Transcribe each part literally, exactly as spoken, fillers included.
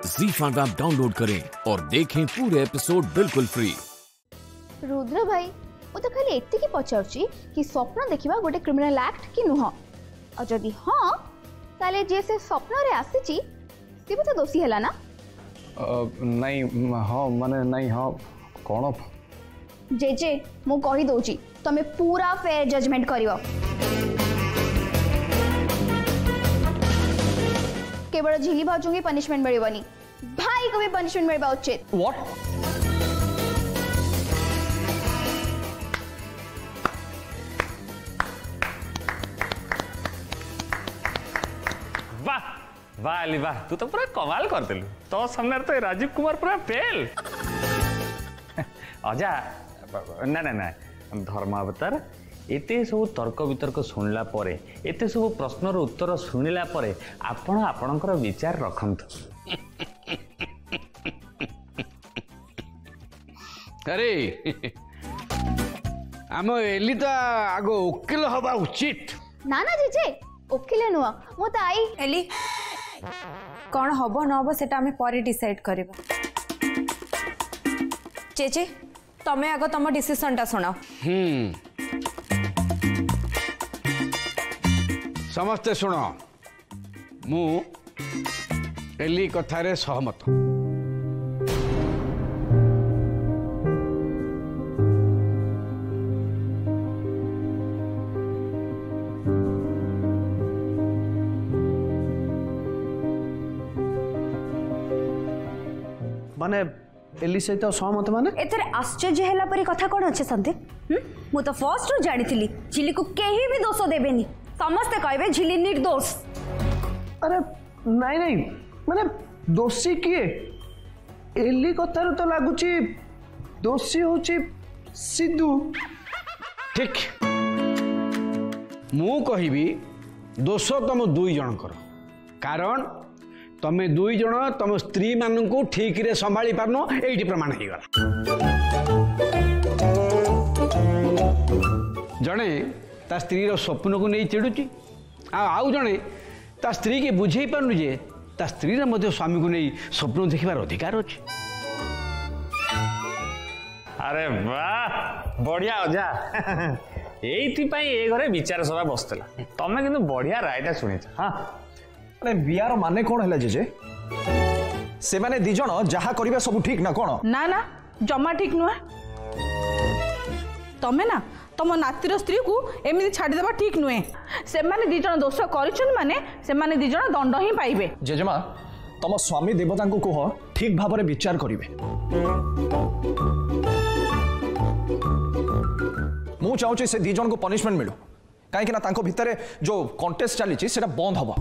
ज़ी five app download करें और देखें पूरे एपिसोड बिल्कुल फ्री। रुद्र भाई वो तो खाली एति की पचारुची कि स्वप्न देखिबा गोटे क्रिमिनल एक्ट कि नुह और जदि हां ताले जे से स्वप्न रे आसीची से भी तो दोषी हला ना। नहीं हाँ माने नहीं हाँ कौन जे जे मु कहि दोची तमे पूरा फेयर जजमेंट करिवो। केवल झिली भाजू की पनिशमेंट मिलबनी भाई को भी पनिशमेंट मिलबा उचित। व्हाट वाह वाह अली वाह तू तो पूरा कमाल कर दिलु तो सामने तो राजीव कुमार पूरा फेल अजा ना ना ना धर्मावतार एते सब तर्क वितर्क सुनला परे एते सब प्रश्नर उत्तर सुनिला परे आपण आपणकर विचार रखंतु। अरे आम एली तो आगो वकील हवा उचित ना ना जेजे वकील नुआ मो तो आई एली कौन हबो न हबो सेटा हमें परे डिसाइड करबा। चेचे तमे आगो तम डिसीजन टा सुनाओ। हम्म समस्ते सुन मु एली कथारे सहमत। माने एली सहित सहमत माने एथरे आश्चर्य हैला परी कथा कोन अछि संदीप। हम मु तो फर्स्ट रो जानिथिली झिली को केही भी दोष देबेनी समस्ते कहबे झिली निर्दोष। अरे नहीं नहीं माने दोषी किए एली कथार तो लागुची दोषी होची सिद्धू। ठीक मु कहिबी दोष तुम दुई जन कर कारण तमे दुई जन तुम स्त्री मानू ठीक रे संभाली पारनो एठी प्रमाण हो गला। जड़े ता स्त्री रो स्वप्न को नहीं चिड़ुची आउ जड़े ता स्त्री के बुझे पारनु जे ता स्त्री रे मध्य स्वामी को नहीं स्वप्न देखिबार अधिकार अछि। अरे वाह बढ़िया अजा एथि पई ए घरे विचार सभा बसतला तमे किंतु बढ़िया रायटा सुनिछ। हां अरे बियार माने कौन है जेजे से माने दी जण जहा करिबा सब ठीक ना कौन ना ना जमा ठीक नुआ तमे ना तम नातीर स्त्री को एमती छाड़देवा ठीक नुहे से माने दी जण दोष करिछन माने से माने दी जण दंड ही पाइबे। जेजेमा तम स्वामी देवता को कह ठीक भाव में विचार करिवे। मु चाहूँ से दी जण को पनिशमेंट मिलू कहीं ना तांको भितरे जो कंटेस्ट चली सेटा बंद हवा।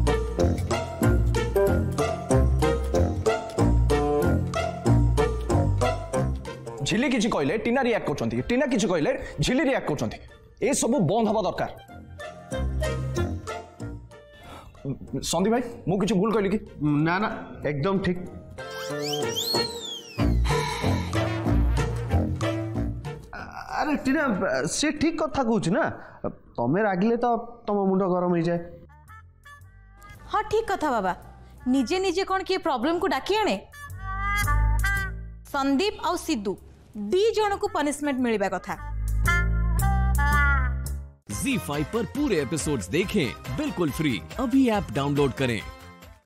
झिली किछि कहले टीना रिएक्ट करछंती टीना किछि कहले झिली रिएक्ट करछंती ए सब बंद हवा दरकार। संदीप भाई मु किछि भूल कहली कि ना ना एकदम ठीक। अरे टीना से ठीक कथा कहूँ ना तमें रागिले तो तुम मुंड गरम हो जाए। हाँ ठीक कथा बाबा निजे निजे कौन किए प्रॉब्लम को डाकी आने संदीप और सिद्धू दी जन को पनिशमेंट मिलबा कथा। ज़ी फाइव पर पूरे एपिसोड्स देखें बिल्कुल फ्री। अभी ऐप डाउनलोड करें।